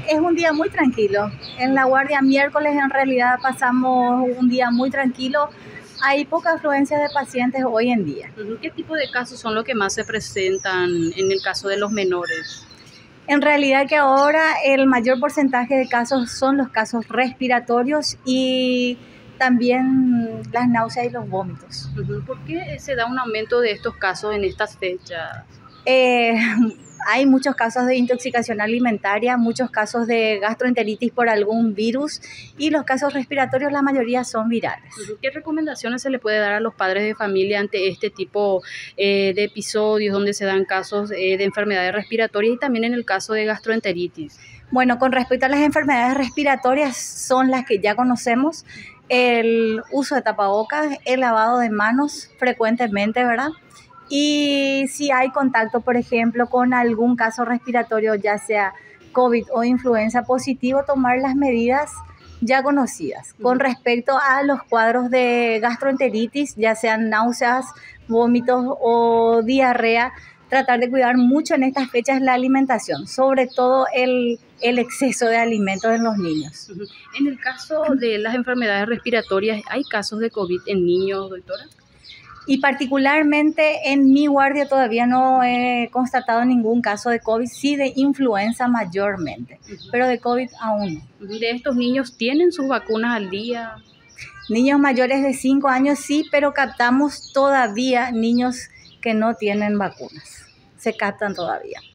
es un día muy tranquilo. En la guardia miércoles en realidad pasamos un día muy tranquilo. Hay poca afluencia de pacientes hoy en día. ¿Qué tipo de casos son los que más se presentan en el caso de los menores? En realidad que ahora el mayor porcentaje de casos son los casos respiratorios y también las náuseas y los vómitos. ¿Por qué se da un aumento de estos casos en estas fechas? Eh, Hay muchos casos de intoxicación alimentaria, muchos casos de gastroenteritis por algún virus y los casos respiratorios la mayoría son virales. ¿Qué recomendaciones se le puede dar a los padres de familia ante este tipo de episodios donde se dan casos de enfermedades respiratorias y también en el caso de gastroenteritis? Bueno, con respecto a las enfermedades respiratorias son las que ya conocemos, el uso de tapabocas, el lavado de manos frecuentemente, ¿verdad? Y si hay contacto, por ejemplo, con algún caso respiratorio, ya sea COVID o influenza positivo, tomar las medidas ya conocidas. Con respecto a los cuadros de gastroenteritis, ya sean náuseas, vómitos o diarrea, tratar de cuidar mucho en estas fechas la alimentación, sobre todo el exceso de alimentos en los niños. En el caso de las enfermedades respiratorias, ¿hay casos de COVID en niños, doctora? Y particularmente en mi guardia todavía no he constatado ningún caso de COVID, sí de influenza mayormente, pero de COVID aún no. ¿De estos niños tienen sus vacunas al día? Niños mayores de 5 años sí, pero captamos todavía niños que no tienen vacunas. Se captan todavía.